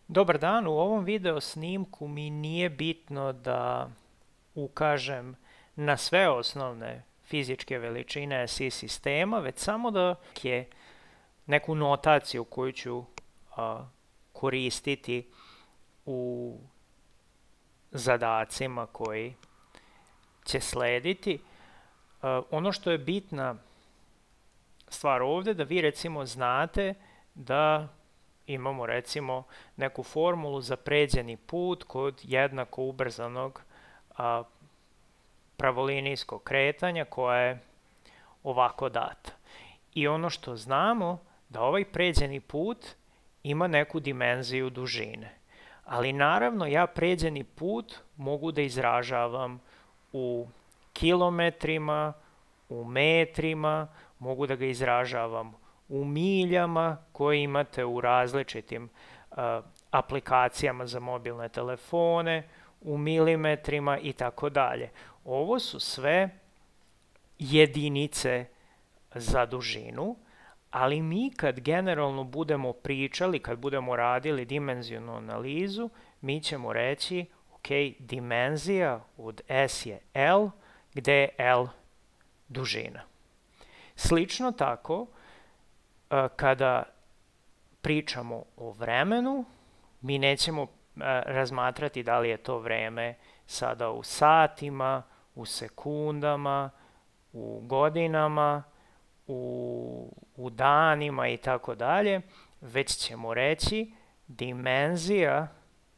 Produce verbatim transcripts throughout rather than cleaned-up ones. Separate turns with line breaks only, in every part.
Dobar dan, u ovom video snimku mi nije bitno da ukažem na sve osnovne fizičke veličine S I sistema, već samo da je neku notaciju koju ću a, koristiti u zadacima koji će slediti. A, ono što je bitna stvar ovde, da vi recimo znate da imamo recimo neku formulu za pređeni put kod jednako ubrzanog a, pravolinijskog kretanja koja je ovako data. I ono što znamo da ovaj pređeni put ima neku dimenziju dužine. Ali naravno ja pređeni put mogu da izražavam u kilometrima, u metrima, mogu da ga izražavam u miljama koje imate u različitim uh, aplikacijama za mobilne telefone, u milimetrima i tako dalje. Ovo su sve jedinice za dužinu, ali mi kad generalno budemo pričali, kad budemo radili dimenzionu analizu, mi ćemo reći, ok, dimenzija od S je L, gde je L dužina. Slično tako, kada pričamo o vremenu, mi nećemo razmatrati da li je to vreme sada u satima, u sekundama, u godinama, u, u danima i tako dalje, već ćemo reći dimenzija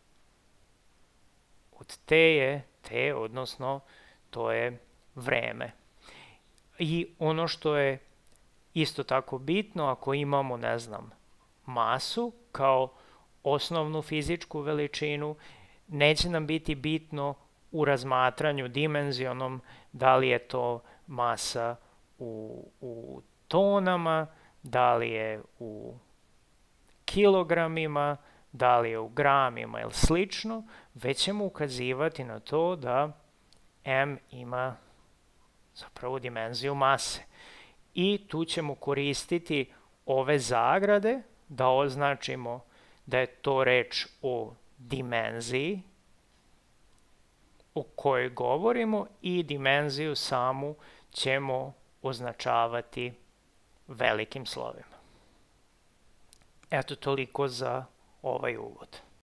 od T je T, odnosno to je vreme. I ono što je isto tako bitno, ako imamo, ne znam, masu kao osnovnu fizičku veličinu, neće nam biti bitno u razmatranju dimenzionom da li je to masa u, u tonama, da li je u kilogramima, da li je u gramima ili slično, već ćemo ukazivati na to da M ima zapravo dimenziju mase. I tu ćemo koristiti ove zagrade da označimo da je to reč o dimenziji o kojoj govorimo i dimenziju samu ćemo označavati velikim slovima. Eto toliko za ovaj uvod.